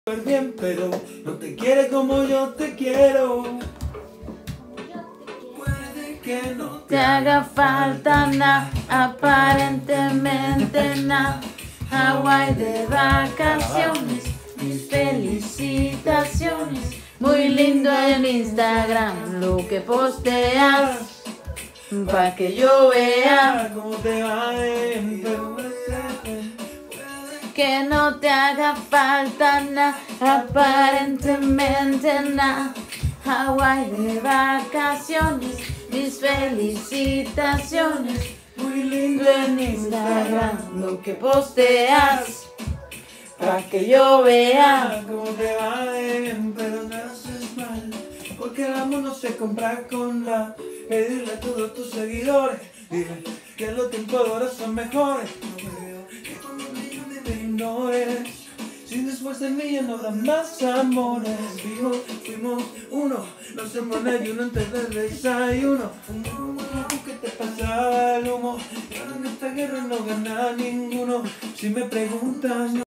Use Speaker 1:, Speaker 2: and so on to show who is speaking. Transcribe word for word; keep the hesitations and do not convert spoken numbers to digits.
Speaker 1: súper bien, pero no te quiere como yo te quiero. Puede que no
Speaker 2: te haga falta nada, aparentemente nada. Hawái de vacaciones, mis felicitaciones. Muy lindo en Instagram lo que posteas, pa' que yo vea
Speaker 1: cómo te va bien, pero
Speaker 2: que no te haga falta nada, aparentemente nada. Hawái de vacaciones, mis felicitaciones.
Speaker 1: muy lindo
Speaker 2: En Instagram lo que posteas, pa' que yo vea
Speaker 1: cómo te va bien, pero no haces mal, porque el amor no se compra con la. Pedirle a todos tus seguidores, dile que los tiempos de ahora son mejores. No creo que cuando me llames me ignores. Si después de mí ya no habrá más amores. Dijo, fuimos uno, nos hemos y uno antes del desayuno. Fumamos que te pasaba el humo, y ahora en esta guerra no gana ninguno. Si me preguntan